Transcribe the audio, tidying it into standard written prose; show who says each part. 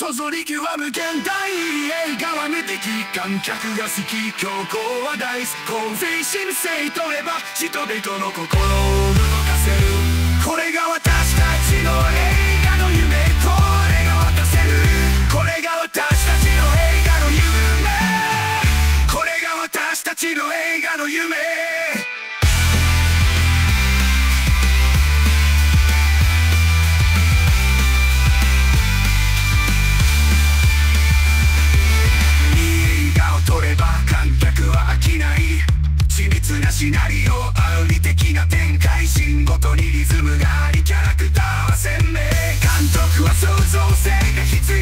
Speaker 1: そぞりきは無限大映画は無敵観客が好き強行は大好き公正神聖とれば人々の心を動かせるこれが私たちの映画の夢これが渡せるこれが私たちの映画の夢これが私たちの映画の夢シナリオ合理的な展開シーンごとにリズムがありキャラクターは鮮明監督は創造性が必要